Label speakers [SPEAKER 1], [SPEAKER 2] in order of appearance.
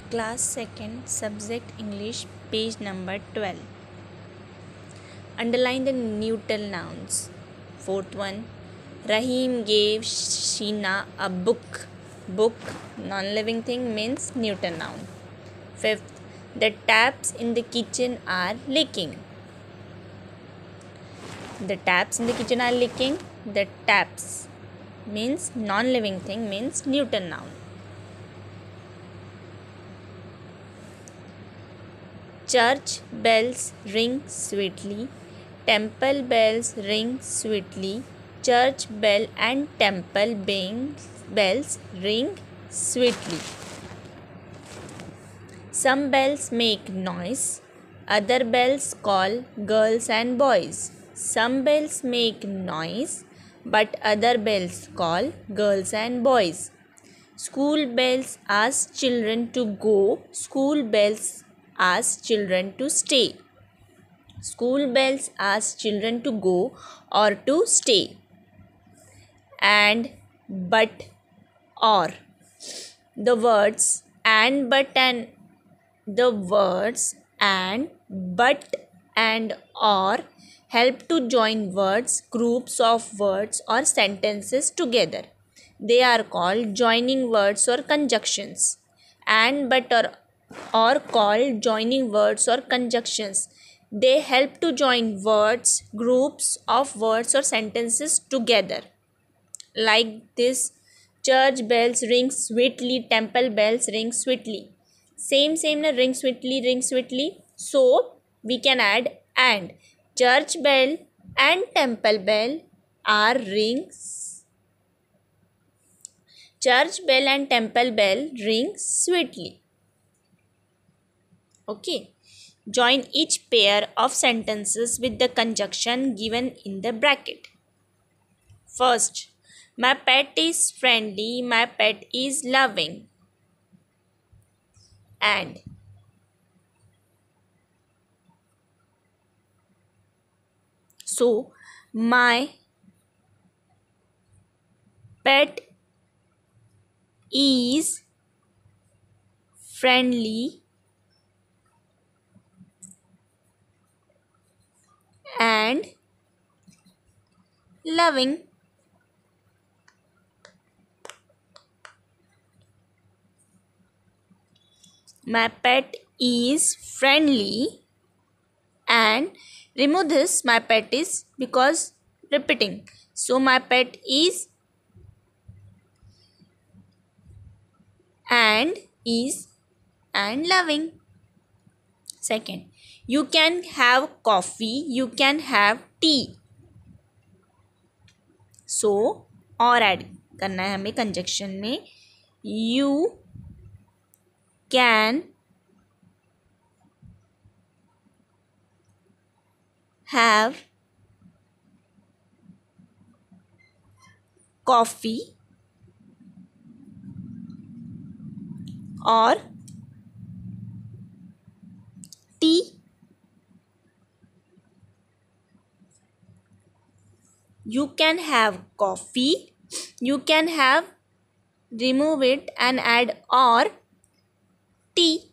[SPEAKER 1] Class 2nd, Subject English, page number 12. Underline the neutral nouns. Fourth one, Rahim gave Sheena a book. Book, non-living thing, means neutral noun. Fifth, the taps in the kitchen are leaking. The taps in the kitchen are leaking. The taps means non-living thing, means neutral noun. Church bells ring sweetly. Temple bells ring sweetly. Church bell and temple bells ring sweetly. Some bells make noise. Other bells call girls and boys. Some bells make noise, but other bells call girls and boys. School bells ask children to go. School bells ask children to stay. School bells ask children to go or to stay. And, but, or. The words and, but, and the words and, but, and, or help to join words, groups of words or sentences together. They are called joining words or conjunctions. And, but, or called joining words or conjunctions. They help to join words, groups of words or sentences together. Like this, church bells ring sweetly, temple bells ring sweetly. Same na, ring sweetly. So, we can add and. Church bell and temple bell are rings. Church bell and temple bell ring sweetly. Okay. Join each pair of sentences with the conjunction given in the bracket. First, my pet is friendly, my pet is loving. And so, my pet is friendly and loving. My pet is friendly and remove this, my pet is, because repeating. So, my pet is and loving. Second, you can have coffee, you can have tea. So, और add करना है हमें conjunction में. You can have coffee or tea. You can have coffee. You can have, remove it and add or tea.